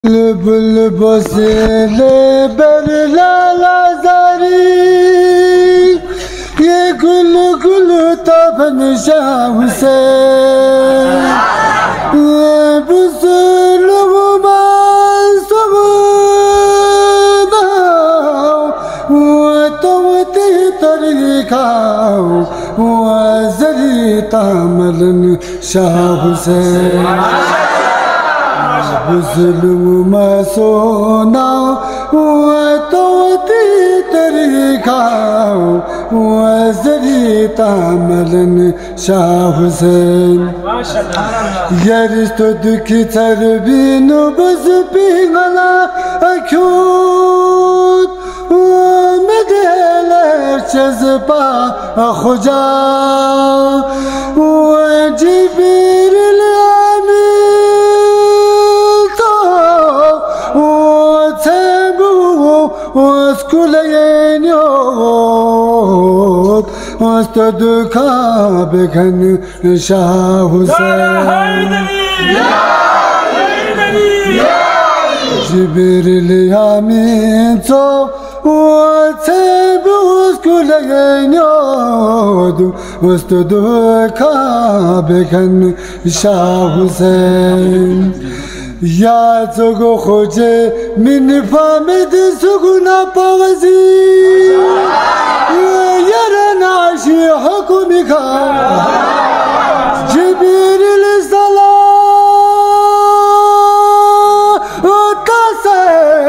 बुलबुल बसेले बरलाला जारी ये गुल गुल तबन शाह से बुजुल मुबासब तोते तरीकाओ वज़री तामलन शाह से बुजुर्ग मसोना तोती तरीकाओ वज़री तामलन शाह हुसैन यरिस्तो दुखी तरबीनो बस पिघला अख्यूत मदलर चज़बा खुजा जिब्रील واسكولينيوت واستدكا بكن شاه حسين جبريل يامين تو واتبو واسكولينيوت واستدكا بكن شاه حسين या जोगो खोजे मिन फामिद सुगुना पवजी यार नाशी हुकुम खा जिब्रील सलाम तासे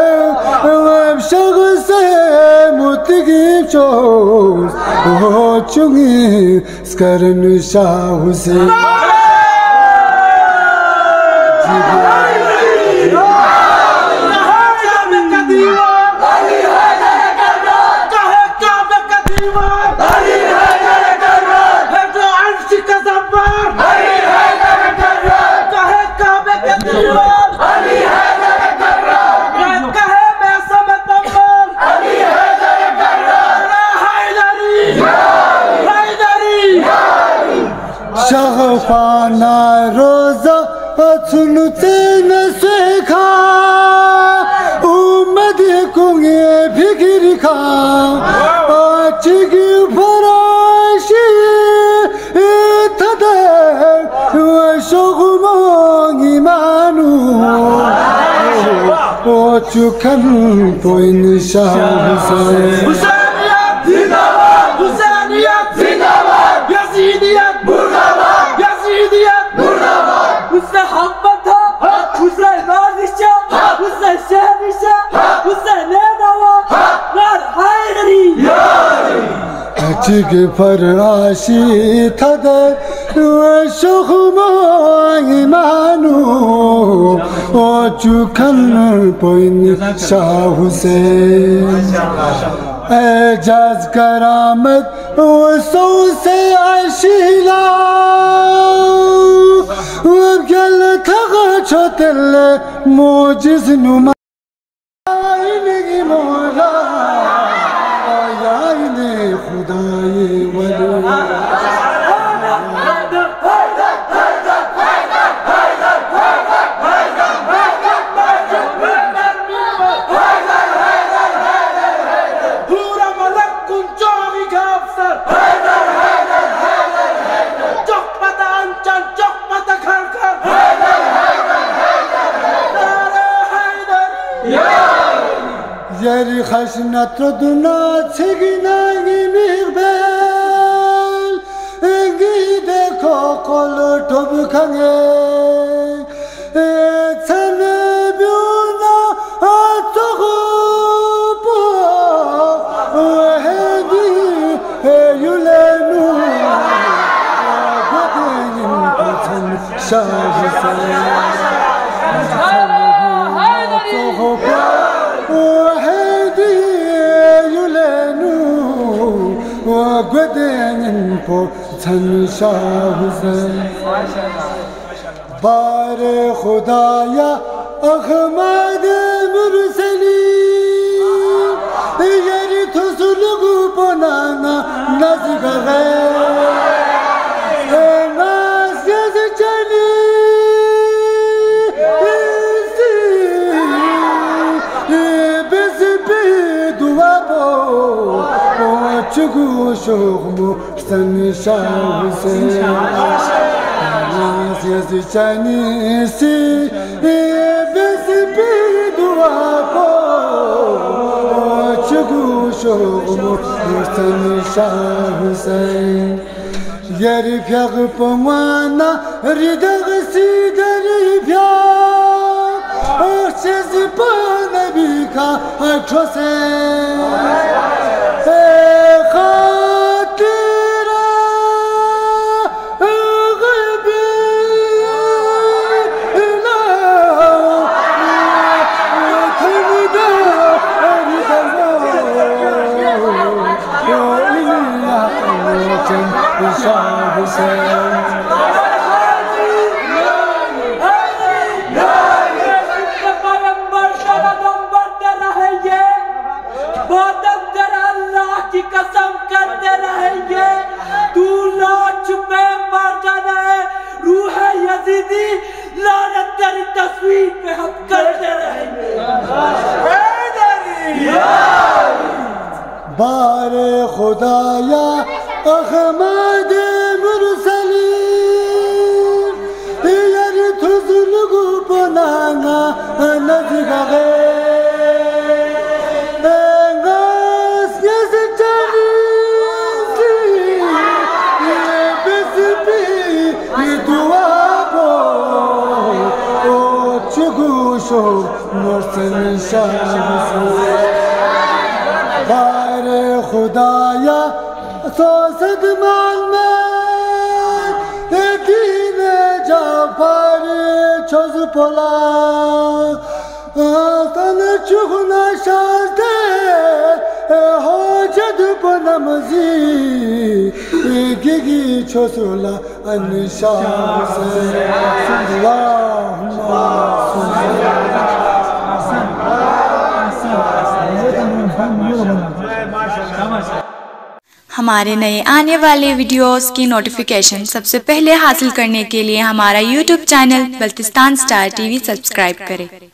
शगु से मुतगिब चोस हो चुंगी स्करन शाह हुसैन शगफाना रोजा सुनते न सेखा उम्मद कुंगे फिक्र खा चिगी फराशी तदे शगुमोंगी मानू ओ चुकन पोइन शाह हुसैन चिगे फराशी थदे शगुमो इमानु ओ चुखन पोइन शाह हुसैन एजाज करामत सौ से आशीला गल थग छोतल मोजिज नुमा मोला खुदाए वली यरी खशनत दुना छिगनागी मिगबेल एंगी देखो कोल ठोब खंगे छने ब्यूना आतगो पो हेदी युलेनु गदेन पछन शाह हुसैन गदेन पो छन शाह हुसैन बारे खुदाया अहमद मुरसली यरी थुसुलगु बनाना नजगरे नास चली चुगु शोक मुस्तन शाह से नाज़ चनी सी बस भी दुआ को चुगु शोक मुस्तन शाह से यरी फ्याग पमाना रिदग सीदर फ्याग चेज़ पाना बिका अठोसे कसम करते रहेंगे तू लाच पे मर जाना है रूह यजीदी लानत तेरी तस्वीर पे हम करते रहेंगे बारे खुदाया अहमद मुरसलीम यार तुझलगु बनाना नजगागे मुर्सन बारे खुदाया सोसद मान में दीन जाफर छोज पोला तन चुगना शादे हो जद बनमजी गिगी छोसुला अनशाह से हमारे नए आने वाले वीडियोस की नोटिफिकेशन सबसे पहले हासिल करने के लिए हमारा YouTube channel Baltistan star TV subscribe करें।